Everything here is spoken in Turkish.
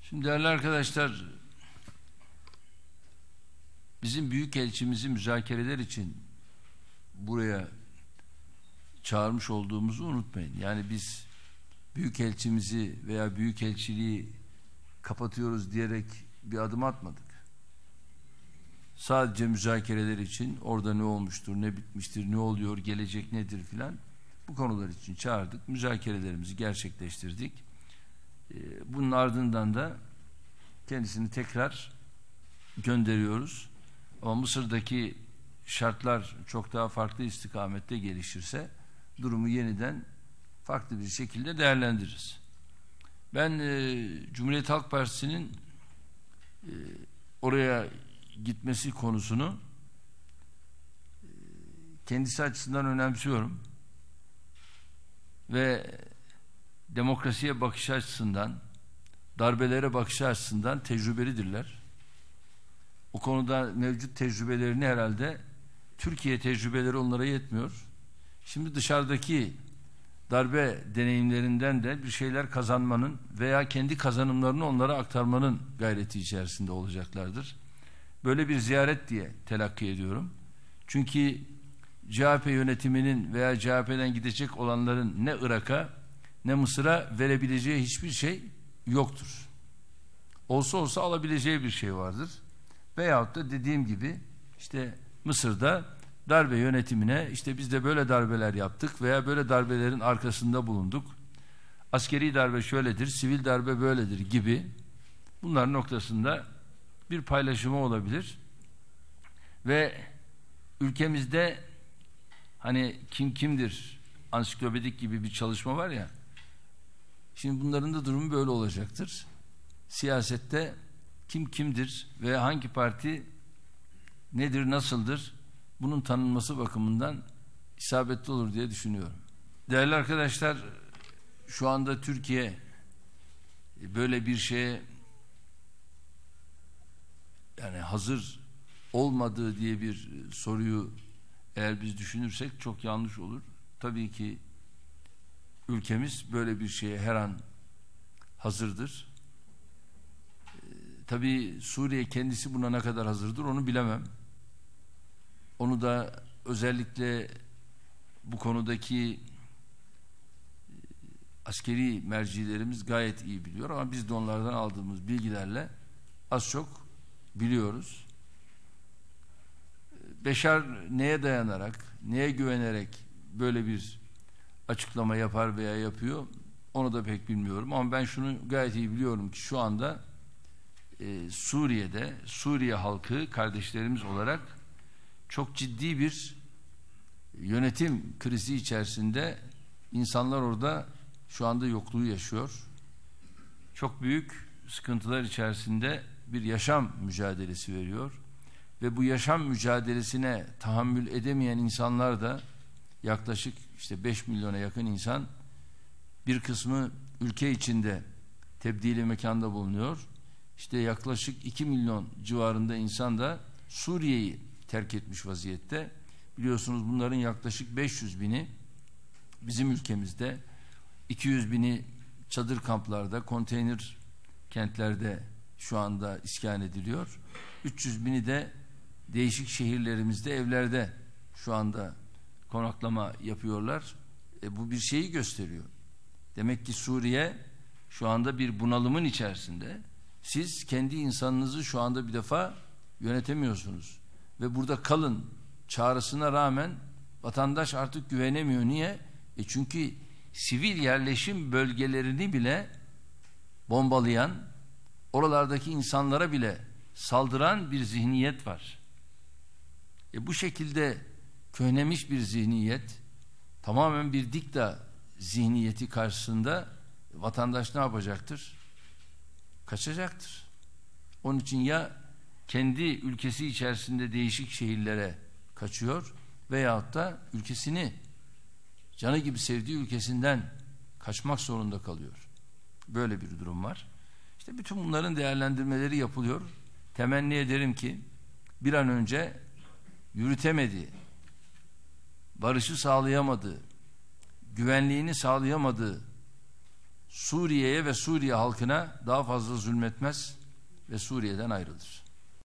Şimdi değerli arkadaşlar, bizim büyükelçimizi müzakereler için buraya çağırmış olduğumuzu unutmayın. Yani biz büyükelçimizi veya büyükelçiliği kapatıyoruz diyerek bir adım atmadık. Sadece müzakereler için orada ne olmuştur, ne bitmiştir, ne oluyor, gelecek nedir filan, bu konular için çağırdık. Müzakerelerimizi gerçekleştirdik. Bunun ardından da kendisini tekrar gönderiyoruz. Ama Mısır'daki şartlar çok daha farklı istikamette gelişirse durumu yeniden farklı bir şekilde değerlendiririz. Ben Cumhuriyet Halk Partisi'nin oraya gitmesi konusunu kendisi açısından önemsiyorum ve demokrasiye bakış açısından, darbelere bakış açısından tecrübelidirler. O konuda mevcut tecrübelerini herhalde Türkiye tecrübeleri onlara yetmiyor. Şimdi dışarıdaki darbe deneyimlerinden de bir şeyler kazanmanın veya kendi kazanımlarını onlara aktarmanın gayreti içerisinde olacaklardır. Böyle bir ziyaret diye telakki ediyorum. Çünkü CHP yönetiminin veya CHP'den gidecek olanların ne Irak'a ne Mısır'a verebileceği hiçbir şey yoktur. Olsa alabileceği bir şey vardır. Veyahut da dediğim gibi işte Mısır'da darbe yönetimine işte biz de böyle darbeler yaptık veya böyle darbelerin arkasında bulunduk. Askeri darbe şöyledir, sivil darbe böyledir gibi bunların noktasında bir paylaşımı olabilir. Ve ülkemizde hani kim kimdir ansiklopedik gibi bir çalışma var ya, şimdi bunların da durumu böyle olacaktır. Siyasette kim kimdir ve hangi parti nedir, nasıldır, bunun tanınması bakımından isabetli olur diye düşünüyorum. Değerli arkadaşlar, şu anda Türkiye böyle bir şeye yani hazır olmadığı diye bir soruyu eğer biz düşünürsek çok yanlış olur. Tabii ki ülkemiz böyle bir şeye her an hazırdır. Tabii Suriye kendisi buna ne kadar hazırdır onu bilemem. Onu da özellikle bu konudaki askeri mercilerimiz gayet iyi biliyor ama biz de onlardan aldığımız bilgilerle az çok biliyoruz. Beşar neye dayanarak, neye güvenerek böyle bir açıklama yapar veya yapıyor onu da pek bilmiyorum ama ben şunu gayet iyi biliyorum ki şu anda Suriye'de Suriye halkı kardeşlerimiz olarak çok ciddi bir yönetim krizi içerisinde, insanlar orada şu anda yokluğu yaşıyor. Çok büyük sıkıntılar içerisinde bir yaşam mücadelesi veriyor ve bu yaşam mücadelesine tahammül edemeyen insanlar da yaklaşık işte 5 milyona yakın insan, bir kısmı ülke içinde tebdili mekanda bulunuyor. İşte yaklaşık 2 milyon civarında insan da Suriye'yi terk etmiş vaziyette. Biliyorsunuz bunların yaklaşık 500 bini bizim ülkemizde, 200 bini çadır kamplarda, konteyner kentlerde şu anda iskan ediliyor. 300 bini de değişik şehirlerimizde evlerde şu anda konaklama yapıyorlar. Bu bir şeyi gösteriyor. Demek ki Suriye şu anda bir bunalımın içerisinde. Siz kendi insanınızı şu anda bir defa yönetemiyorsunuz. Ve burada kalın çağrısına rağmen vatandaş artık güvenemiyor. Niye? Çünkü sivil yerleşim bölgelerini bile bombalayan, oralardaki insanlara bile saldıran bir zihniyet var. Bu şekilde köhnemiş bir zihniyet, tamamen bir dikta zihniyeti karşısında vatandaş ne yapacaktır? Kaçacaktır. Onun için ya kendi ülkesi içerisinde değişik şehirlere kaçıyor veyahut da ülkesini, canı gibi sevdiği ülkesinden kaçmak zorunda kalıyor. Böyle bir durum var. İşte bütün bunların değerlendirmeleri yapılıyor. Temenni ederim ki bir an önce yürütemediği, barışı sağlayamadığı, güvenliğini sağlayamadığı Suriye'ye ve Suriye halkına daha fazla zulmetmez ve Suriye'den ayrılır.